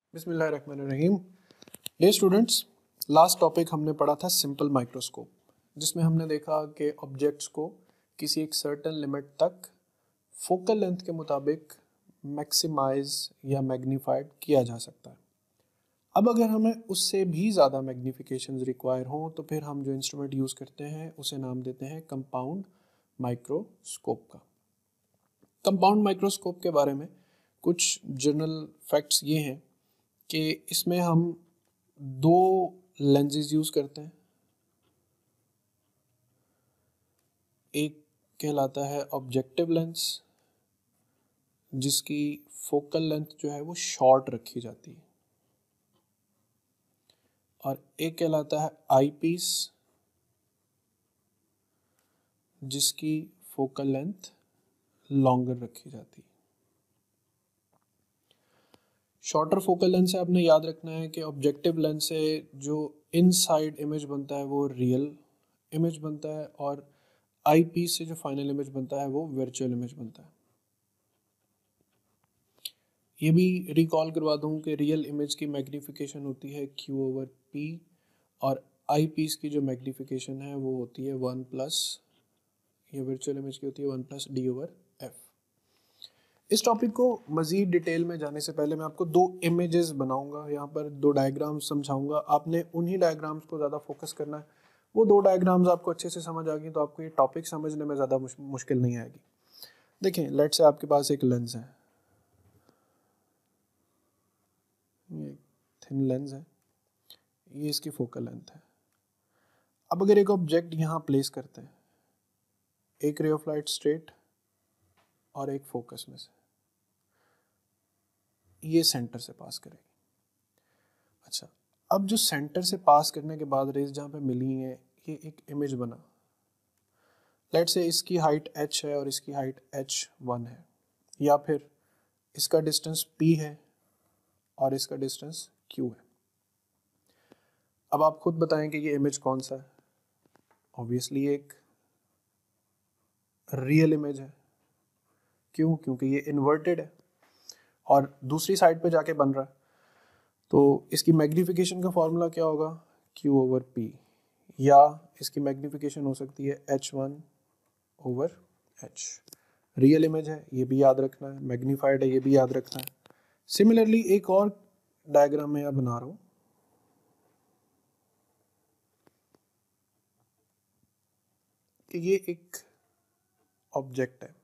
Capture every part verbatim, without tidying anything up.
बिस्मिल्लाहिर्रहमानिर्रहीम। Day students, last topic हमने पढ़ा था सिंपल माइक्रोस्कोप, जिसमें हमने देखा कि ऑब्जेक्ट्स को किसी एक सर्टेन लिमिट तक फोकल लेंथ के मुताबिक मैक्सिमाइज या मैग्नीफाइड किया जा सकता है। अब अगर हमें उससे भी ज़्यादा मैग्नीफिकेशन रिक्वायर हों तो फिर हम जो इंस्ट्रूमेंट यूज़ करते हैं उसे नाम देते हैं कंपाउंड माइक्रोस्कोप का। कंपाउंड माइक्रोस्कोप के बारे में कुछ जनरल फैक्ट्स ये हैं कि इसमें हम दो लेंसेज यूज़ करते हैं। एक कहलाता है ऑब्जेक्टिव लेंस, जिसकी फोकल लेंथ जो है वो शॉर्ट रखी जाती है, और एक कहलाता है आई पीस, जिसकी फोकल लेंथ लॉन्गर रखी जाती है। शॉर्टर फोकल लेंस से आपने याद रखना है कि ऑब्जेक्टिव लेंस से जो इनसाइड इमेज बनता है वो रियल इमेज बनता है, और आई पीस से जो फाइनल इमेज बनता है वो वर्चुअल इमेज बनता है। ये भी रिकॉल करवा दूं कि रियल इमेज की मैग्नीफिकेशन होती है क्यू ओवर पी, और आई पीस की जो मैग्नीफिकेशन है वो होती है वन प्लस, ये वर्चुअल इमेज की होती है one plus D over F. इस टॉपिक को मज़ीद डिटेल में जाने से पहले मैं आपको दो इमेजेस बनाऊंगा, यहाँ पर दो डायग्राम्स समझाऊंगा। आपने उन्हीं डायग्राम्स को ज़्यादा फोकस करना है। वो दो डायग्राम्स आपको अच्छे से समझ आ गई तो आपको ये टॉपिक समझने में ज़्यादा मुश्किल नहीं आएगी। देखें, लेट से आपके पास एक लेंस है, ये थिन लेंस है, ये इसकी फोकल लेंथ है। अब अगर एक ऑब्जेक्ट यहाँ प्लेस करते हैं, एक रे ऑफ लाइट स्ट्रेट और एक फोकस में से, ये सेंटर से पास करेगी। अच्छा, अब जो सेंटर से पास करने के बाद रेज जहाँ पे मिली है, ये एक इमेज बना। लेट से इसकी हाइट h है और इसकी हाइट एच वन है, या फिर इसका डिस्टेंस p है और इसका डिस्टेंस q है। अब आप खुद बताएं कि ये इमेज कौन सा है। ऑब्वियसली एक रियल इमेज है। क्यों? क्योंकि ये इन्वर्टेड है और दूसरी साइड पे जाके बन रहा है। तो इसकी मैग्नीफिकेशन का फॉर्मूला क्या होगा? Q ओवर P, या इसकी मैग्नीफिकेशन हो सकती है H one over H। Real image है, ये भी याद रखना है, मैग्नीफाइड है, ये भी याद रखना है। सिमिलरली एक और डायग्राम मैं यहाँ बना रहा हूँ। कि ये एक ऑब्जेक्ट है।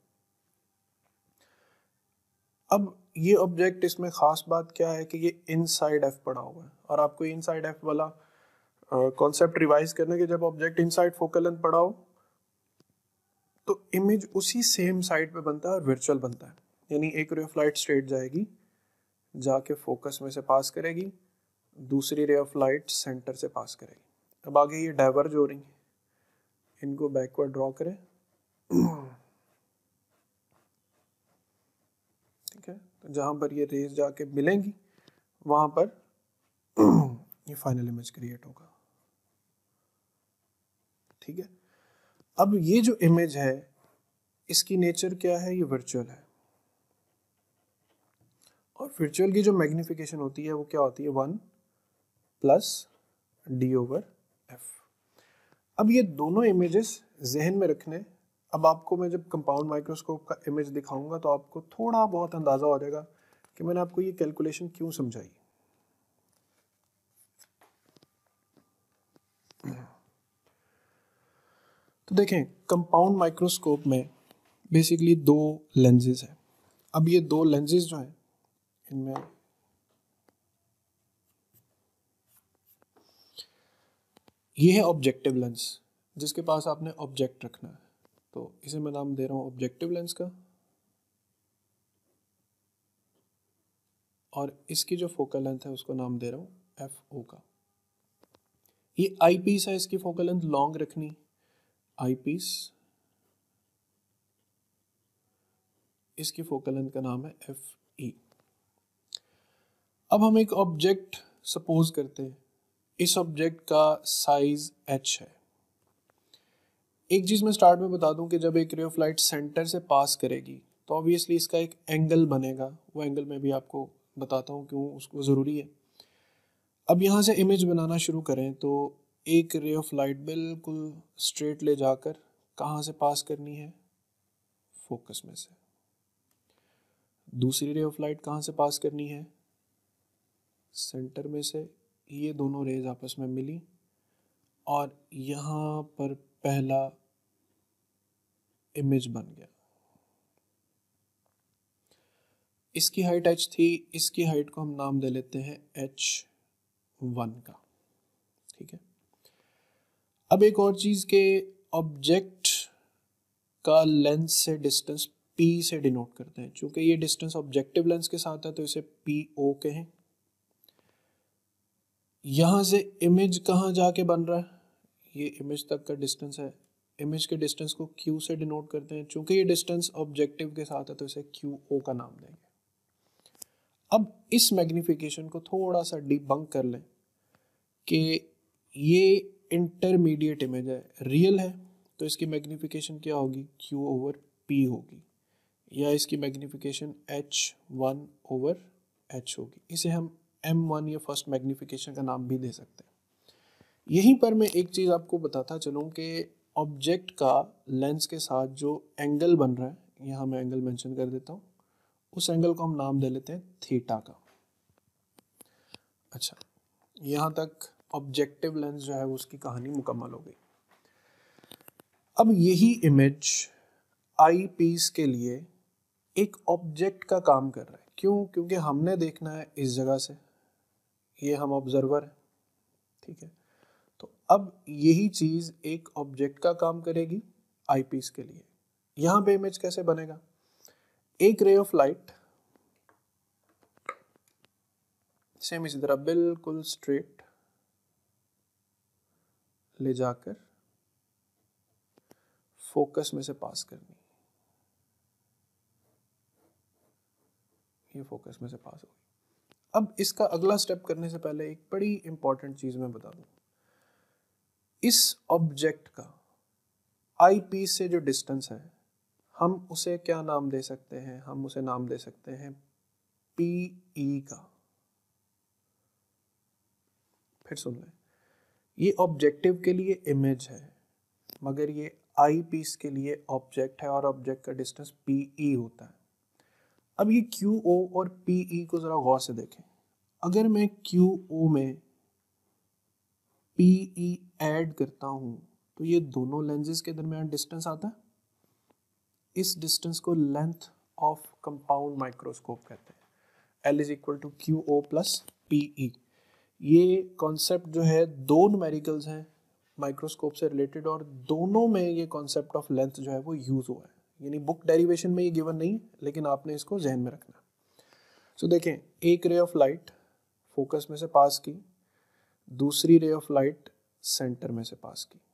अब ये ऑब्जेक्ट, इसमें ख़ास बात क्या है कि ये इनसाइड एफ पड़ा हुआ है, और आपको इनसाइड एफ वाला कॉन्सेप्ट रिवाइज करना है कि जब ऑब्जेक्ट इनसाइड फोकल लेंथ पड़ा हो तो इमेज उसी सेम साइड पे बनता है और वर्चुअल बनता है। यानी एक रे ऑफ लाइट स्ट्रेट जाएगी, जाके फोकस में से पास करेगी, दूसरी रे ऑफ लाइट सेंटर से पास करेगी। अब आगे ये डाइवर्ज हो रही है, इनको बैकवर्ड ड्रॉ करें। ठीक है, तो जहाँ पर ये रेज जाके मिलेंगी वहाँ पर ये फाइनल इमेज क्रिएट होगा। ठीक है, अब ये जो इमेज है इसकी नेचर क्या है? ये वर्चुअल है, और वर्चुअल की जो मैग्नीफिकेशन होती है वो क्या होती है? One plus D over F. अब ये दोनों इमेजेस जहन में रखने। अब आपको मैं जब कंपाउंड माइक्रोस्कोप का इमेज दिखाऊंगा तो आपको थोड़ा बहुत अंदाज़ा हो जाएगा कि मैंने आपको ये कैलकुलेशन क्यों समझाई। तो देखें, कंपाउंड माइक्रोस्कोप में बेसिकली दो लेंसेज हैं। अब ये दो लेंसेज जो हैं, इनमें ये है ऑब्जेक्टिव लेंस, जिसके पास आपने ऑब्जेक्ट रखना है। तो इसे मैं नाम दे रहा हूँ ऑब्जेक्टिव लेंस का, और इसकी जो फोकल लेंथ है उसको नाम दे रहा हूँ एफ ओ का। ये आई पीस है, इसकी फोकल लेंथ लॉन्ग रखनी, आई पीस, इसकी फोकल लेंथ का नाम है एफ ई। अब हम एक ऑब्जेक्ट सपोज करते हैं, इस ऑब्जेक्ट का साइज h है। एक चीज़ मैं स्टार्ट में बता दूं कि जब एक रे ऑफ लाइट सेंटर से पास करेगी तो ऑब्वियसली इसका एक एंगल बनेगा। वो एंगल मैं भी आपको बताता हूँ क्यों उसको ज़रूरी है। अब यहाँ से इमेज बनाना शुरू करें तो एक रे ऑफ लाइट बिल्कुल स्ट्रेट ले जाकर कहाँ से पास करनी है, फोकस में से। दूसरी रे ऑफ लाइट कहाँ से पास करनी है, सेंटर में से। ये दोनों रेज आपस में मिली और यहाँ पर पहला इमेज बन गया। इसकी हाइट h थी, इसकी हाइट को हम नाम दे लेते हैं एच वन का, ठीक है। अब एक और चीज के ऑब्जेक्ट का लेंस से डिस्टेंस p से डिनोट करते हैं। चूंकि ये डिस्टेंस ऑब्जेक्टिव लेंस के साथ है तो इसे पी ओ कहें। यहां से इमेज कहाँ जाके बन रहा है, ये इमेज तक का डिस्टेंस है, इमेज के डिस्टेंस को q से डिनोट करते हैं। चूंकि ये डिस्टेंस ऑब्जेक्टिव के साथ है तो इसे क्यू ओ का नाम देंगे। अब इस मैग्निफिकेशन को थोड़ा सा डिबंक कर लें कि ये इंटरमीडिएट इमेज है, रियल है, तो इसकी मैग्निफिकेशन क्या होगी, Q ओवर P होगी, या इसकी magnification H one over H होगी। इसे हम एम वन या फर्स्ट मैग्निफिकेशन का नाम भी दे सकते हैं। यहीं पर मैं एक चीज़ आपको बताता चलूँ कि ऑब्जेक्ट का लेंस के साथ जो एंगल बन रहा है, यहाँ मैं एंगल मेंशन कर देता हूँ, उस एंगल को हम नाम दे लेते हैं थीटा का। अच्छा, यहाँ तक ऑब्जेक्टिव लेंस जो है उसकी कहानी मुकम्मल हो गई। अब यही इमेज आई पीस के लिए एक ऑब्जेक्ट का काम कर रहा है। क्यों? क्योंकि हमने देखना है इस जगह से, ये हम ऑब्जर्वर है, ठीक है। तो अब यही चीज़ एक ऑब्जेक्ट का काम करेगी आई पीस के लिए। यहाँ पे इमेज कैसे बनेगा, एक रे ऑफ लाइट सेम इसी तरह बिल्कुल स्ट्रेट ले जाकर फोकस में से पास करनी, ये फोकस में से पास होगी। अब इसका अगला स्टेप करने से पहले एक बड़ी इंपॉर्टेंट चीज मैं बता दूं, इस ऑब्जेक्ट का आई पीस से जो डिस्टेंस है हम उसे क्या नाम दे सकते हैं, हम उसे नाम दे सकते हैं पी ई का। फिर सुन लें, ये ऑब्जेक्टिव के लिए इमेज है मगर ये आई पीस के लिए ऑब्जेक्ट है और ऑब्जेक्ट का डिस्टेंस पी ई होता है। अब ये क्यू ओ और पी ई को जरा गौर से देखें। अगर मैं क्यू ओ में पी ई ऐड करता हूं तो ये दोनों लेंसेज के दरमियान डिस्टेंस आता है। इस डिस्टेंस को लेंथ ऑफ कंपाउंड माइक्रोस्कोप कहते हैं। L is equal to Q O plus P E. ये कॉन्सेप्ट जो है दो न्यूमेरिकल्स हैं माइक्रोस्कोप से रिलेटेड और दोनों में ये कॉन्सेप्ट ऑफ लेंथ जो है वो यूज हुआ है। यानी बुक डेरिवेशन में ये गिवन नहीं, लेकिन आपने इसको जहन में रखना। सो so, देखें, एक रे ऑफ लाइट फोकस में से पास की, दूसरी रे ऑफ लाइट सेंटर में से पास की,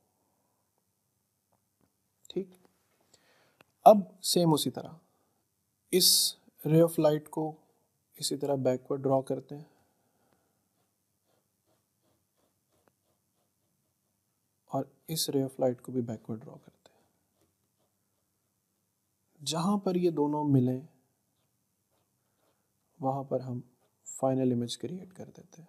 ठीक। अब सेम उसी तरह इस रे ऑफ लाइट को इसी तरह बैकवर्ड ड्रॉ करते हैं और इस रे ऑफ लाइट को भी बैकवर्ड ड्रॉ करते हैं। जहां पर ये दोनों मिलें वहां पर हम फाइनल इमेज क्रिएट कर देते हैं।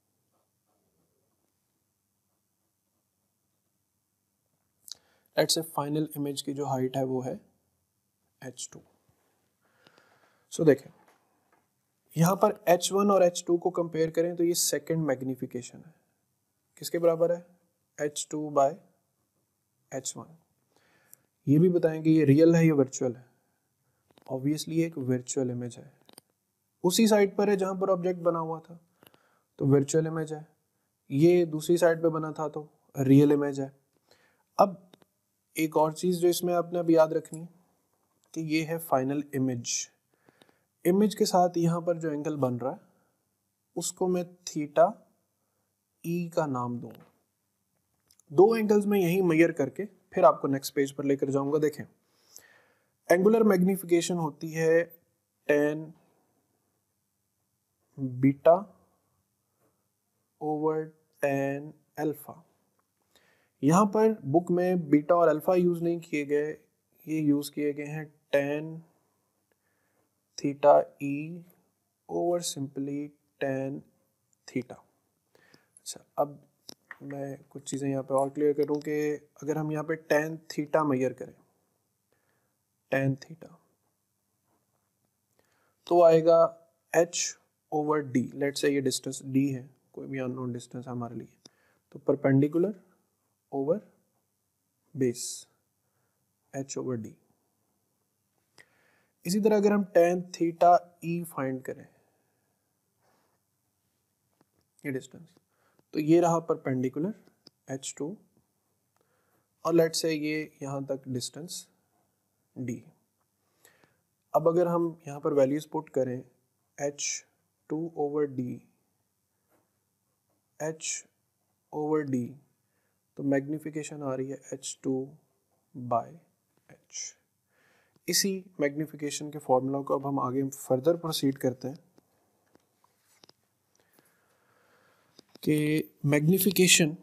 लेट्स से फाइनल इमेज की जो हाइट है वो है एच टू। सो देखें, यहां पर एच वन और एच टू को कंपेयर करें तो ये सेकंड मैग्निफिकेशन है। किसके बराबर है, H two by H one. ये भी बताएंगे ये रियल है या वर्चुअल है। ऑब्वियसली एक वर्चुअल इमेज है, उसी साइड पर है जहां पर ऑब्जेक्ट बना हुआ था तो वर्चुअल इमेज है। ये दूसरी साइड पे बना था तो रियल इमेज है। अब एक और चीज जो इसमें आपने अब याद रखनी है कि ये है फाइनल इमेज। इमेज के साथ यहाँ पर जो एंगल बन रहा है उसको मैं थीटा ई का नाम दूंगा। दो एंगल्स में यही मेजर करके फिर आपको नेक्स्ट पेज पर लेकर जाऊंगा। देखें, एंगुलर मैग्निफिकेशन होती है tan beta over tan alpha. यहाँ पर बुक में बीटा और अल्फा यूज नहीं किए गए, ये यूज किए गए हैं tan theta E over simply tan theta. अच्छा, अब मैं कुछ चीज़ें यहाँ पे और क्लियर करूँ कि अगर हम यहाँ पे टेन थीटा मेजर करें, टेन थीटा तो आएगा h over d। Let's say ये डिस्टेंस d है, कोई भी अननोन डिस्टेंस हमारे लिए, तो perpendicular over base h over d। इसी तरह अगर हम टेन थीटा e फाइंड करें, ये डिस्टेंस, तो ये रहा परपेंडिकुलर एच टू, और लेट्स से ये यहाँ तक डिस्टेंस d। अब अगर हम यहाँ पर वैल्यूज पुट करें H two over D, H over D, तो मैग्निफिकेशन आ रही है एच टू बाय एच। इसी मैग्निफिकेशन के फॉर्मूला को अब हम आगे फर्दर प्रोसीड करते हैं कि magnification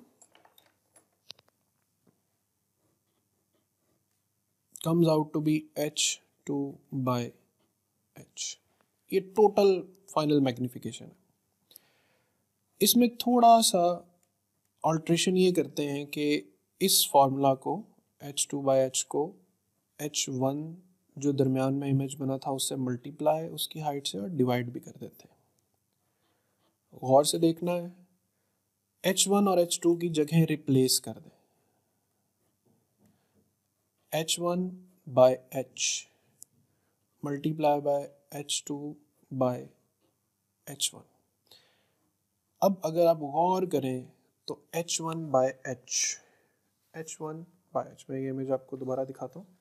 comes out to be H two by h। ये टोटल फाइनल मैग्निफिकेशन है। इसमें थोड़ा सा ऑल्ट्रेशन ये करते हैं कि इस फॉर्मूला को एच टू by h को एच वन जो दरमियान में इमेज बना था उससे मल्टीप्लाई उसकी हाइट से और डिवाइड भी कर देते हैं। गौर से देखना है, एच वन और एच टू की जगह रिप्लेस कर दें, H one by H multiply by H two by H one. अब अगर आप गौर करें तो H one by H, H one by H, मैं ये इमेज आपको दोबारा दिखाता हूँ।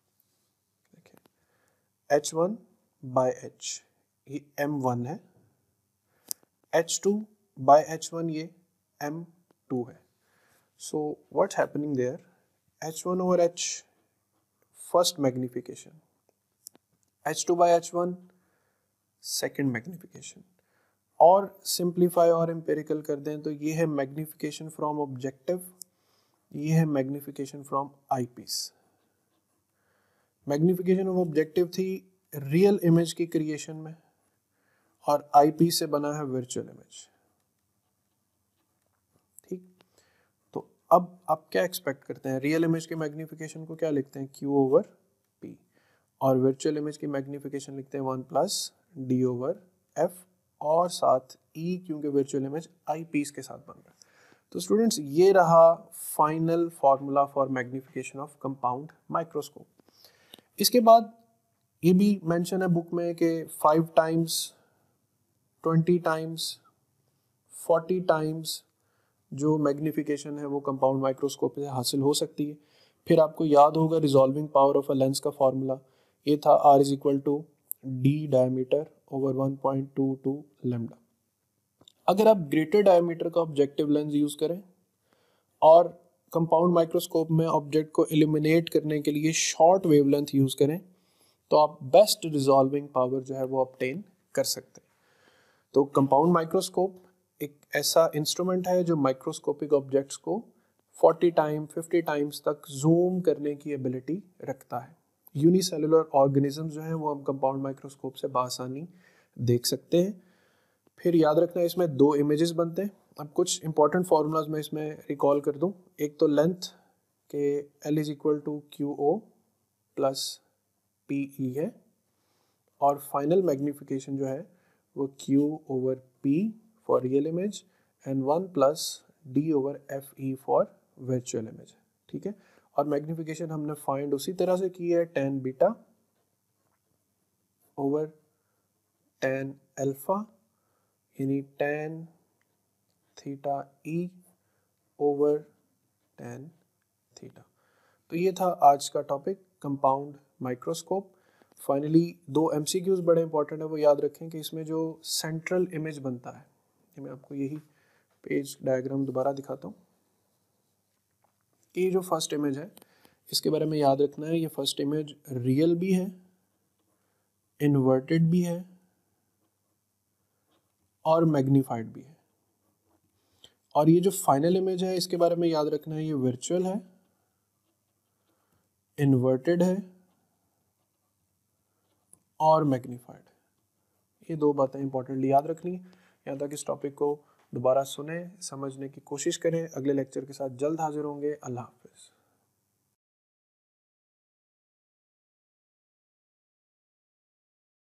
देखिए एच वन बाय एच ये एम वन है, H two by H one ये एम टू है। So what's happening there, H one over H first magnification, H two by H one second magnification, और सिंप्लीफाई और empirical कर दें तो ये है मैग्निफिकेशन फ्रॉम ऑब्जेक्टिव, ये है magnification from eyepiece. Magnification of objective थी रियल इमेज की क्रिएशन में, और आईपीस से बना है वर्चुअल इमेज। ठीक, तो अब आप क्या एक्सपेक्ट करते हैं, रियल इमेज के मैग्निफिकेशन को क्या लिखते हैं, क्यू ओवर पी, और वर्चुअल इमेज की मैग्निफिकेशन लिखते हैं one plus D over F, और साथ ई, क्योंकि वर्चुअल इमेज आई पीस के साथ बन रहा है। तो स्टूडेंट्स ये रहा final formula for magnification of compound microscope. इसके बाद ये भी मेंशन है बुक में कि five times, twenty times, forty times जो मैग्निफिकेशन है वो कंपाउंड माइक्रोस्कोप से हासिल हो सकती है। फिर आपको याद होगा resolving power of a lens का फार्मूला, ये था R is equal to D diameter over one point two two lambda. अगर आप ग्रेटर डायमीटर का ऑब्जेक्टिव लेंस यूज करें और कंपाउंड माइक्रोस्कोप में ऑब्जेक्ट को एलिमिनेट करने के लिए शॉर्ट वेवलेंथ यूज करें तो आप बेस्ट रिजॉल्विंग पावर जो है वो ऑब्टेन कर सकते हैं। तो कंपाउंड माइक्रोस्कोप एक ऐसा इंस्ट्रूमेंट है जो माइक्रोस्कोपिक ऑब्जेक्ट्स को फोर्टी टाइम फिफ्टी टाइम्स तक जूम करने की एबिलिटी रखता है। यूनिसेलुलर ऑर्गेनिज्म जो है वो हम कंपाउंड माइक्रोस्कोप से बासानी देख सकते हैं। फिर याद रखना है इसमें दो इमेजेस बनते हैं। अब कुछ इंपॉर्टेंट फार्मूलाज मैं इसमें रिकॉल कर दूं। एक तो लेंथ के L is equal to Q O plus P E है, और फाइनल मैग्निफिकेशन जो है वो Q over P for real image and one plus D over F E for virtual image. ठीक है, और मैग्निफिकेशन हमने फाइंड उसी तरह से की है, tan beta over tan alpha, यानी tan theta E over tan theta. तो ये था आज का टॉपिक कंपाउंड माइक्रोस्कोप। फाइनली दो एमसीक्यूज बड़े इंपॉर्टेंट है, वो याद रखें कि इसमें जो सेंट्रल इमेज बनता है, मैं आपको यही पेज डायग्राम दोबारा दिखाता हूँ। ये जो फर्स्ट इमेज है इसके बारे में याद रखना है, ये फर्स्ट इमेज रियल भी है, इन्वर्टेड भी है और मैग्नीफाइड भी है। और ये जो फाइनल इमेज है इसके बारे में याद रखना है, ये वर्चुअल है, इन्वर्टेड है और मैग्नीफाइड। ये दो बातें इंपॉर्टेंटली याद रखनी है। यहाँ तक इस टॉपिक को दोबारा सुने, समझने की कोशिश करें। अगले लेक्चर के साथ जल्द हाजिर होंगे। अल्लाह।